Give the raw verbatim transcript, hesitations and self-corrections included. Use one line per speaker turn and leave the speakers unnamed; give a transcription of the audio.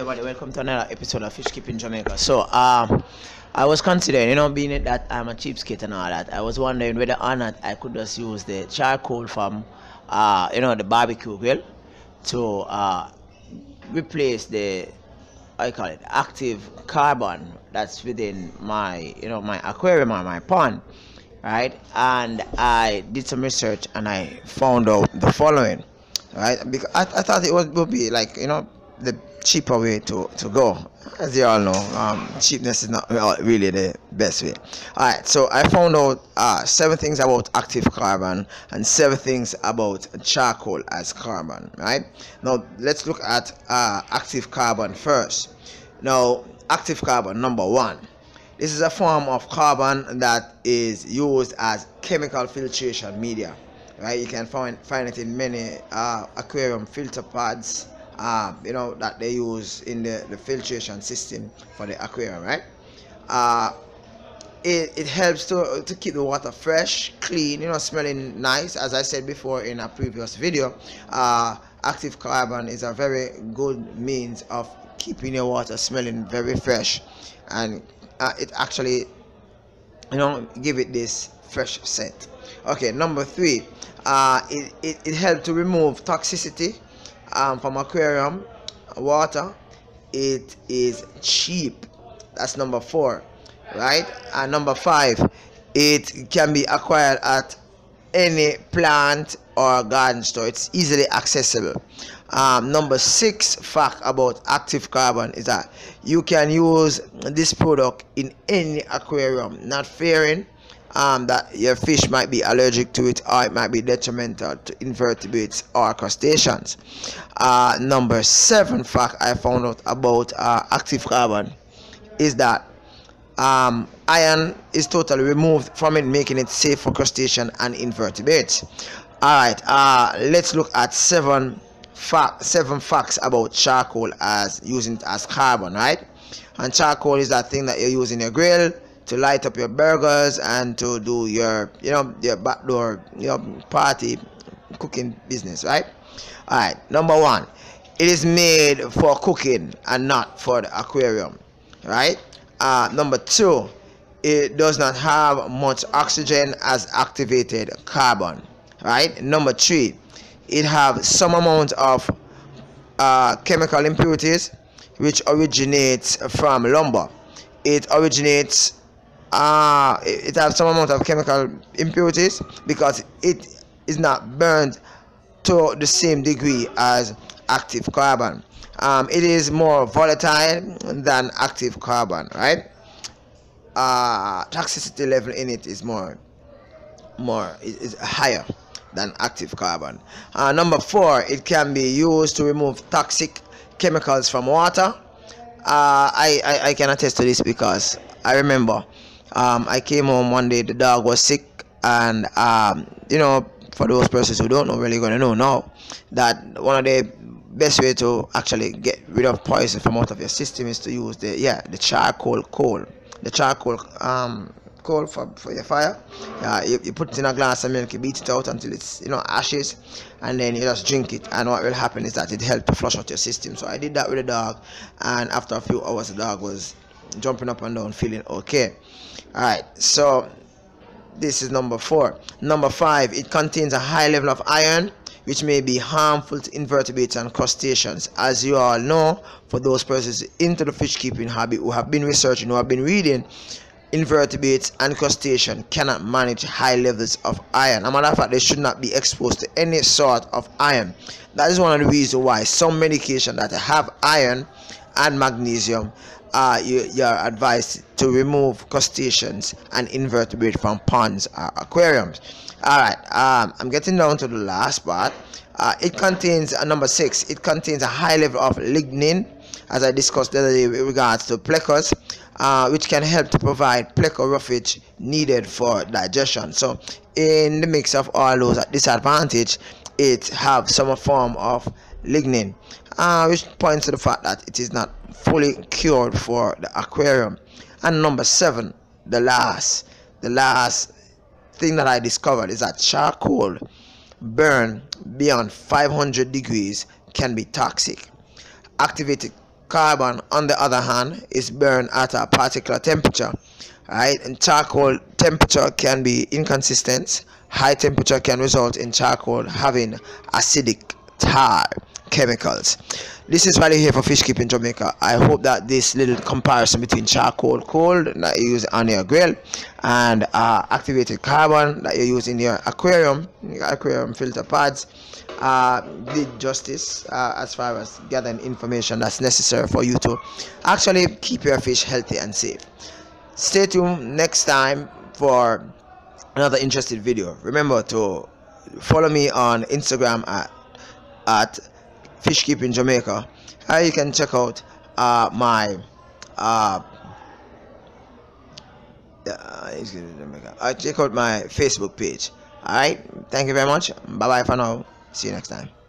everybody, welcome to another episode of Fish Keeping Jamaica. So, um, I was considering, you know, being it that I'm a cheapskate and all that, I was wondering whether or not I could just use the charcoal from, uh, you know, the barbecue grill to uh, replace the, I call it, active carbon that's within my, you know, my aquarium or my pond, right? And I did some research and I found out the following, right? Because I, I thought it would, would be like, you know, the cheaper way to to go. As you all know, um, cheapness is not really the best way. All right, so I found out uh, seven things about active carbon and seven things about charcoal as carbon. Right now, let's look at uh, active carbon first. Now, active carbon, number one. This is a form of carbon that is used as chemical filtration media. Right, you can find find it in many uh, aquarium filter pads. Uh, you know, that they use in the, the filtration system for the aquarium, right? Uh, it, it helps to, to keep the water fresh, clean, you know, smelling nice. As I said before in a previous video, uh, active carbon is a very good means of keeping your water smelling very fresh, and uh, it actually, you know, give it this fresh scent. Okay, number three, uh, it, it, it helps to remove toxicity Um, from aquarium water. It is cheap. That's number four, right? And number five, it can be acquired at any plant or garden store. It's easily accessible. Um, number six fact about active carbon is that you can use this product in any aquarium, not fearing Um, that your fish might be allergic to it, or it might be detrimental to invertebrates or crustaceans. Uh, number seven fact I found out about uh, active carbon is that um, iron is totally removed from it, making it safe for crustaceans and invertebrates. Alright, uh, let's look at seven, fa seven facts about charcoal as using it as carbon, right? And charcoal is that thing that you use in your grill to light up your burgers and to do your, you know, your backdoor, you know, party cooking business, right? All right, number one, it is made for cooking and not for the aquarium, right? Uh, number two, it does not have much oxygen as activated carbon, right? Number three, it has some amount of uh, chemical impurities which originates from lumber. It originates Uh, it, it has some amount of chemical impurities because it is not burned to the same degree as active carbon. Um, it is more volatile than active carbon, right? Uh, toxicity level in it is more, more is, is higher than active carbon. Uh, number four, it can be used to remove toxic chemicals from water. Uh, I, I I can attest to this because I remember. Um, I came home one day, the dog was sick, and um, you know, for those persons who don't know, really gonna know now that one of the best way to actually get rid of poison from out of your system is to use the yeah the charcoal coal, the charcoal um coal for, for your fire. Yeah, you, you put it in a glass of milk, you beat it out until it's, you know, ashes, and then you just drink it, and what will happen is that it helps to flush out your system. So I did that with the dog, and after a few hours the dog was jumping up and down, feeling okay. All right, so this is number four. Number five, it contains a high level of iron, which may be harmful to invertebrates and crustaceans. As you all know, for those persons into the fish keeping hobby who have been researching, who have been reading, invertebrates and crustaceans cannot manage high levels of iron. As a matter of fact, they should not be exposed to any sort of iron. That is one of the reasons why some medication that have iron and magnesium, Uh, you, you're advised to remove crustaceans and invertebrates from ponds or aquariums. All right, um, I'm getting down to the last part. Uh, it contains uh, number six. It contains a high level of lignin, as I discussed the other day with regards to plecos, uh, which can help to provide pleco roughage needed for digestion. So, in the mix of all those at disadvantage, it have some form of lignin, uh, which points to the fact that it is not fully cured for the aquarium. And number seven, the last the last thing that I discovered is that charcoal burn beyond five hundred degrees can be toxic. Activated Carbon, on the other hand, is burned at a particular temperature. Right? And charcoal temperature can be inconsistent. High temperature can result in charcoal having acidic tar chemicals. This is Valley here for Fish Keeping Jamaica. I hope that this little comparison between charcoal cold that you use on your grill and uh, activated carbon that you use in your aquarium, your aquarium filter pads, uh, did justice uh, as far as gathering information that's necessary for you to actually keep your fish healthy and safe. Stay tuned next time for another interesting video. Remember to follow me on Instagram at, at Fish Keeping Jamaica. Uh, you can check out uh, my uh, uh, check out my Facebook page. Alright, thank you very much. Bye bye for now. See you next time.